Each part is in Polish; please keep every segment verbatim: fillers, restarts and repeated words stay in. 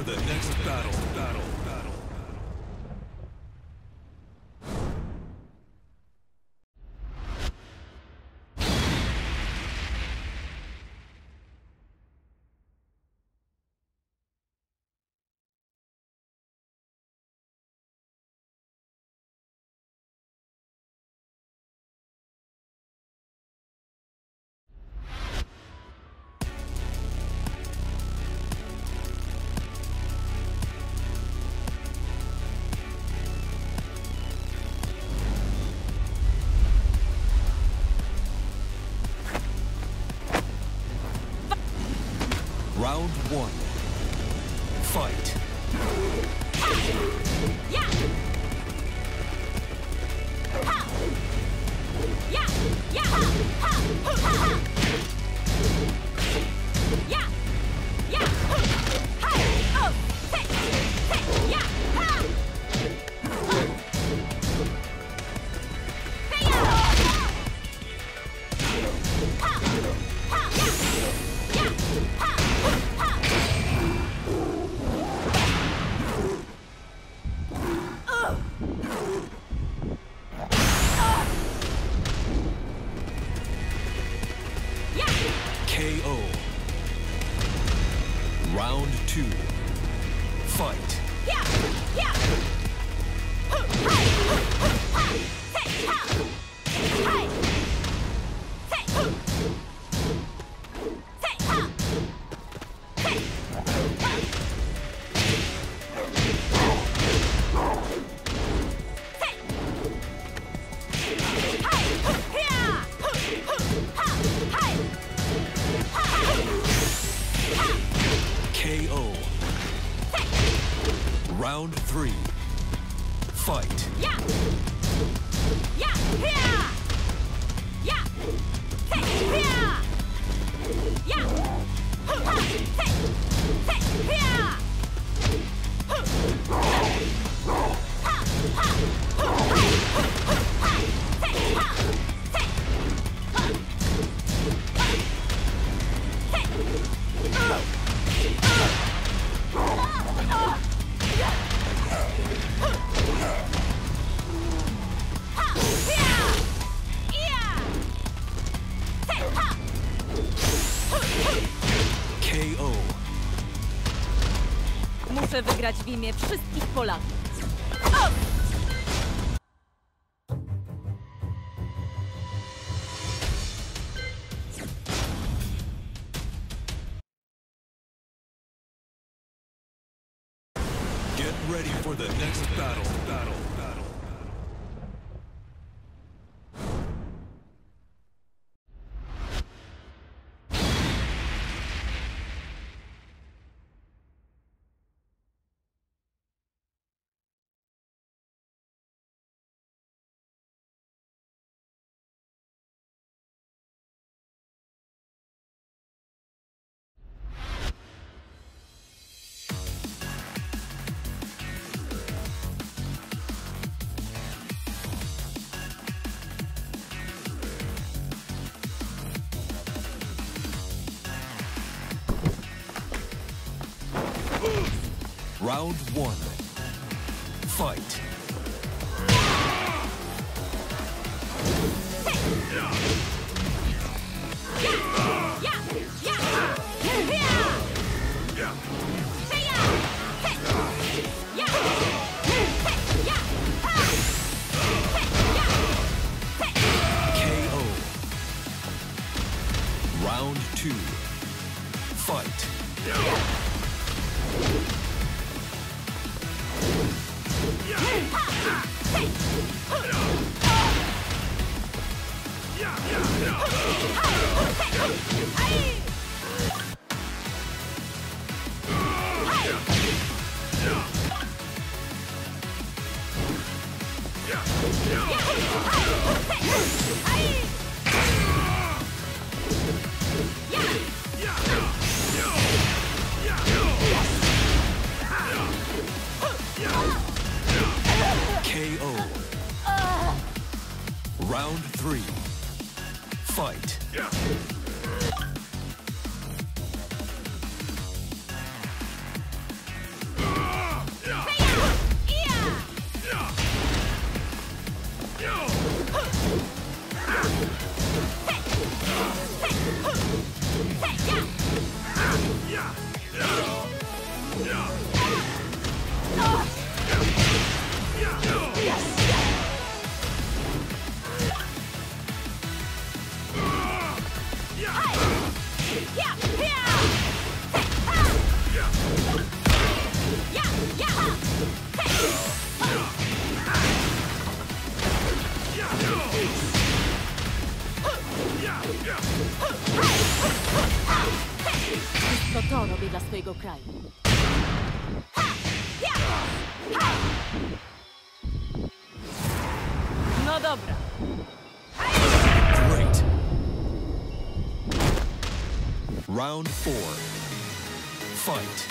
the next battle. Battle. Battle. Round one. Fight. Yeah. Ha. Yeah. Yeah. Ha. Ha. Ha. Yeah. Yeah. Hi. Oh. Hey. Hey. Yeah. Ha. Hey. Ha. Ha. Yeah. Yeah. Ha. K O. Round two. Fight. Yeah. Yeah. Hi. Hi. Hey. Ha. Hi. Hey. Hey. Ha. Hey. K O. Round three. Fight. Yeah. Yeah. Yeah. Yeah. Hey. Yeah. Yeah. Ha. Hey. Hey. Yeah. Ha. Ha. Hey. Hey. Ha. Hey. K O. Muszę wygrać w imię wszystkich Polaków. Get ready for the next battle. Battle. Battle. Round one. Fight. K O. Round two. Fight. K O. Round three. Fight. dla swojego kraju. No dobra. Great. Round four. Fight.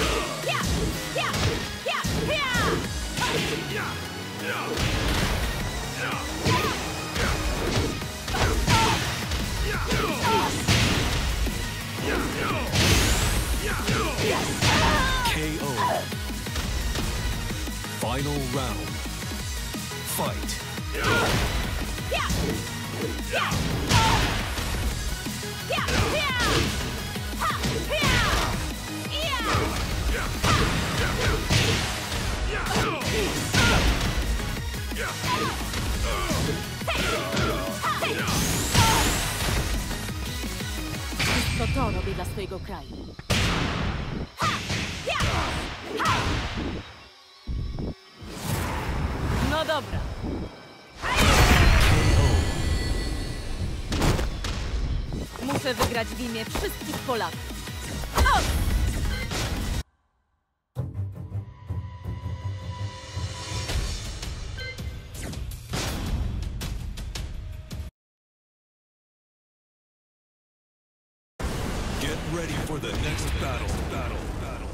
K O. Final round. Fight. To to robię dla swojego kraju. No dobra. Muszę wygrać w imię wszystkich Polaków. O! Get ready for the next battle. Battle. Battle.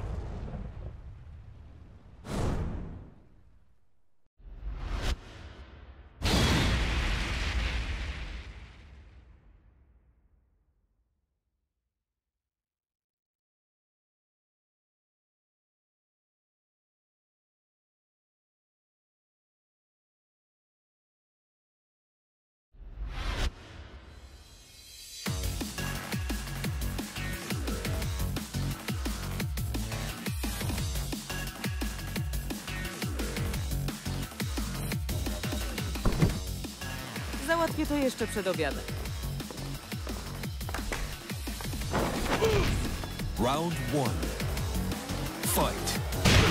Załatwię to jeszcze przed obiadem. Round one. Fight.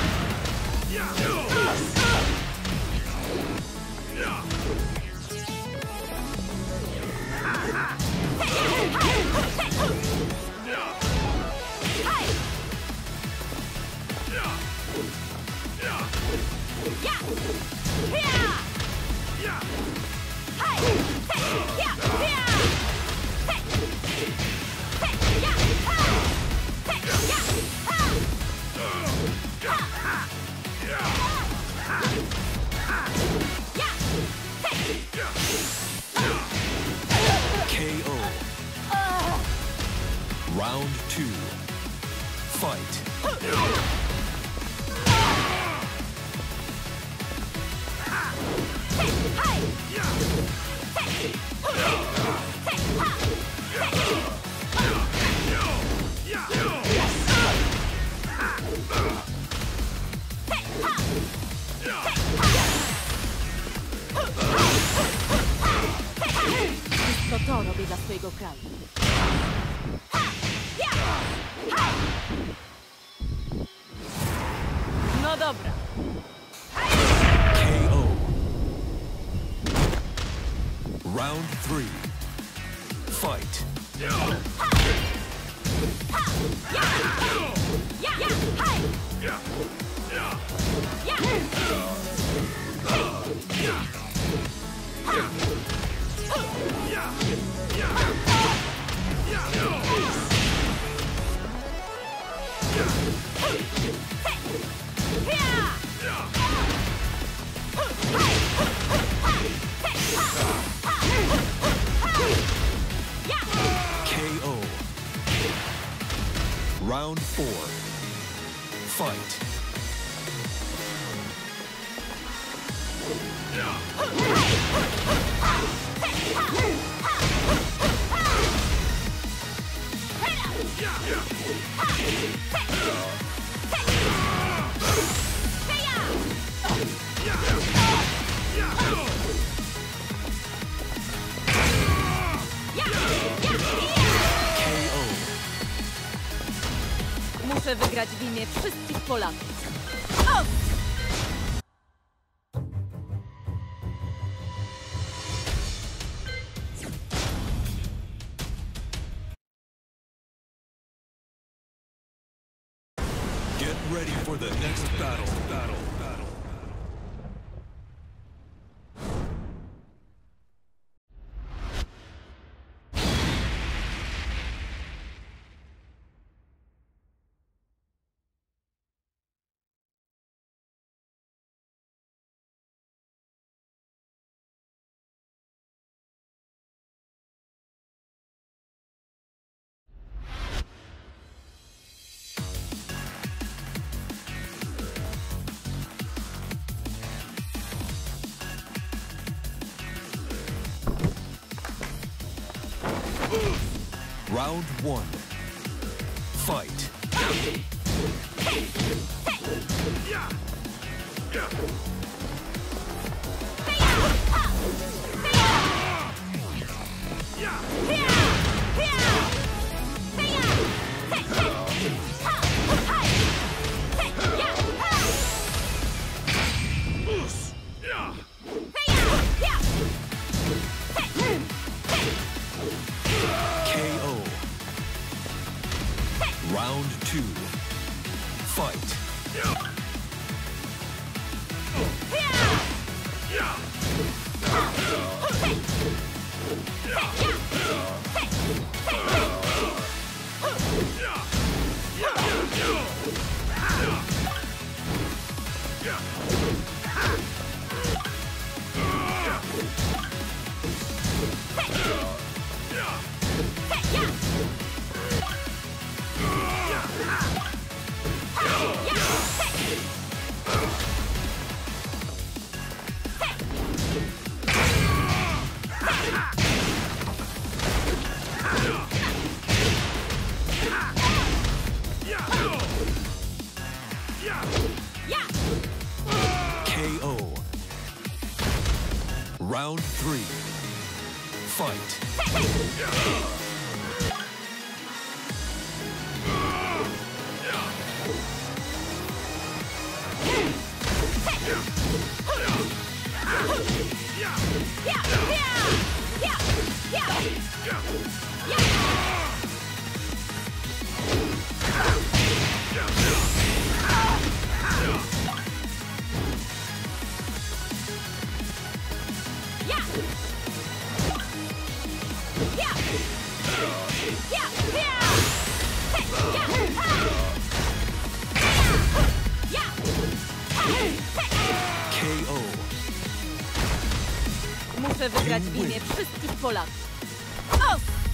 K O. Round two. Fight. To to robię dla swojego kraju. No dobra. K O. Round three. Fight. K O. Round four. Fight. Muszę wygrać w imię wszystkich Polaków. O! ready for the next battle. Battle. Battle. Round one. Fight. Round two. Fight. K O. Round three. Fight. K O. Muszę wygrać w imię wszystkich Polaków. O!